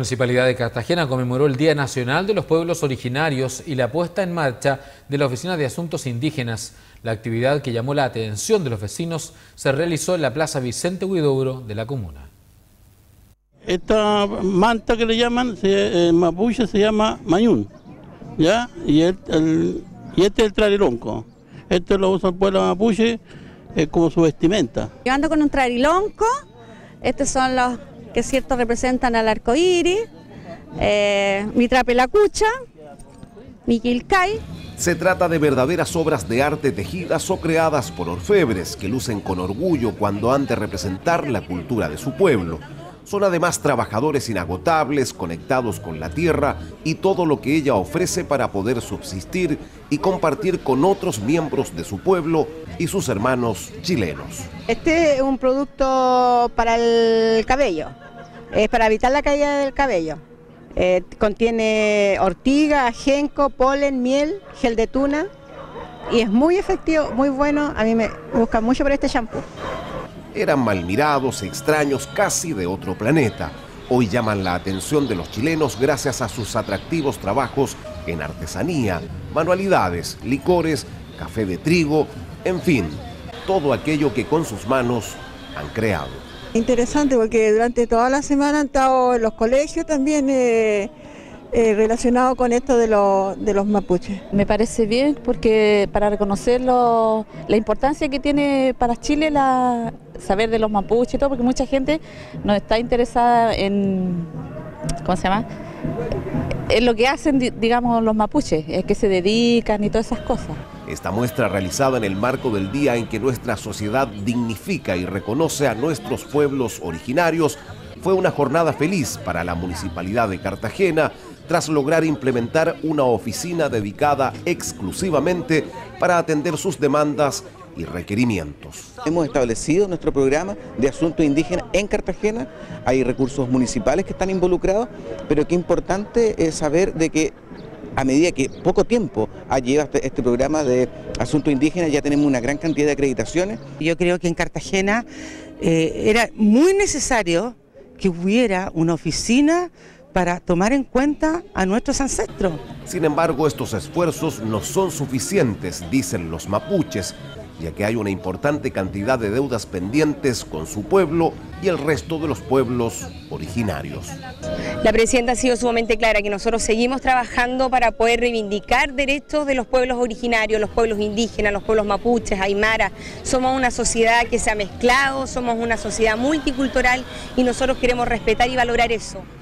La Municipalidad de Cartagena conmemoró el Día Nacional de los Pueblos Originarios y la puesta en marcha de la Oficina de Asuntos Indígenas. La actividad, que llamó la atención de los vecinos, se realizó en la Plaza Vicente Huidobro de la comuna. Esta manta que le llaman, en mapuche se llama mañún, ¿ya? Y este es el trarilonco. Este lo usa el pueblo mapuche como su vestimenta. Yo ando con un trarilonco, estos son los que cierto representan al arco iris, mi trapelacucha, mi quilcay. Se trata de verdaderas obras de arte tejidas o creadas por orfebres que lucen con orgullo cuando han de representar la cultura de su pueblo. Son además trabajadores inagotables, conectados con la tierra y todo lo que ella ofrece para poder subsistir y compartir con otros miembros de su pueblo y sus hermanos chilenos. Este es un producto para el cabello, es para evitar la caída del cabello. Contiene ortiga, ajenco, polen, miel, gel de tuna y es muy efectivo, muy bueno. A mí me buscan mucho por este champú. Eran mal mirados, extraños, casi de otro planeta. Hoy llaman la atención de los chilenos gracias a sus atractivos trabajos en artesanía, manualidades, licores, café de trigo, en fin, todo aquello que con sus manos han creado. Interesante porque durante toda la semana han estado en los colegios también relacionado con esto de los mapuches. Me parece bien porque para reconocer la importancia que tiene para Chile saber de los mapuches y todo, porque mucha gente no está interesada en, ¿cómo se llama?, en lo que hacen, digamos, los mapuches, que se dedican y todas esas cosas. Esta muestra, realizada en el marco del día en que nuestra sociedad dignifica y reconoce a nuestros pueblos originarios, fue una jornada feliz para la Municipalidad de Cartagena, tras lograr implementar una oficina dedicada exclusivamente para atender sus demandas y requerimientos. Hemos establecido nuestro programa de asuntos indígenas en Cartagena. Hay recursos municipales que están involucrados, pero qué importante es saber de que a medida que poco tiempo lleva este programa de asuntos indígenas, ya tenemos una gran cantidad de acreditaciones. Yo creo que en Cartagena era muy necesario que hubiera una oficina para tomar en cuenta a nuestros ancestros. Sin embargo, estos esfuerzos no son suficientes, dicen los mapuches, ya que hay una importante cantidad de deudas pendientes con su pueblo y el resto de los pueblos originarios. La presidenta ha sido sumamente clara que nosotros seguimos trabajando para poder reivindicar derechos de los pueblos originarios, los pueblos indígenas, los pueblos mapuches, aymara. Somos una sociedad que se ha mezclado, somos una sociedad multicultural y nosotros queremos respetar y valorar eso.